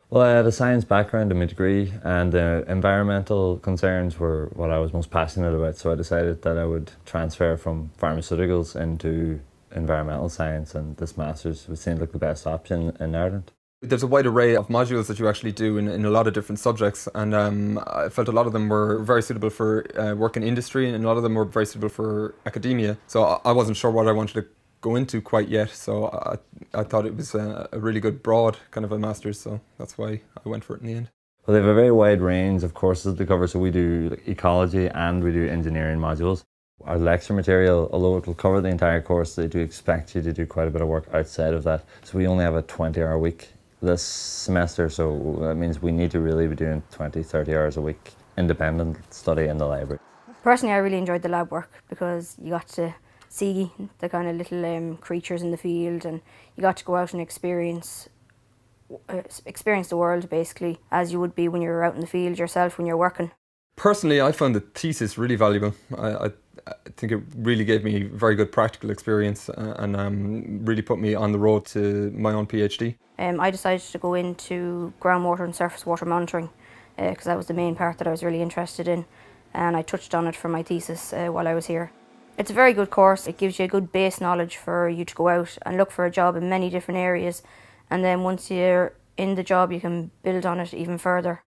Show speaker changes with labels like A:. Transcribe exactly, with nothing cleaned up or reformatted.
A: Well, I had a science background in my degree, and uh, environmental concerns were what I was most passionate about, so I decided that I would transfer from pharmaceuticals into environmental science, and this master's was seemed like the best option in Ireland.
B: There's a wide array of modules that you actually do in, in a lot of different subjects, and um, I felt a lot of them were very suitable for uh, work in industry, and a lot of them were very suitable for academia. So I, I wasn't sure what I wanted to go into quite yet, so I, I thought it was a, a really good broad kind of a master's, so that's why I went for it in the end.
A: Well, they have a very wide range of courses to cover, so we do like, ecology and we do engineering modules. Our lecture material, although it will cover the entire course, they do expect you to do quite a bit of work outside of that. So we only have a twenty hour week this semester, so that means we need to really be doing twenty, thirty hours a week independent study in the library.
C: Personally, I really enjoyed the lab work because you got to see the kind of little um, creatures in the field, and you got to go out and experience uh, experience the world basically as you would be when you're out in the field yourself when you're working.
B: Personally, I found the thesis really valuable. I, I, I think it really gave me very good practical experience uh, and um, really put me on the road to my own PhD.
C: Um, I decided to go into groundwater and surface water monitoring because uh, that was the main part that I was really interested in, and I touched on it for my thesis uh, while I was here. It's a very good course. It gives you a good base knowledge for you to go out and look for a job in many different areas, and then once you're in the job you can build on it even further.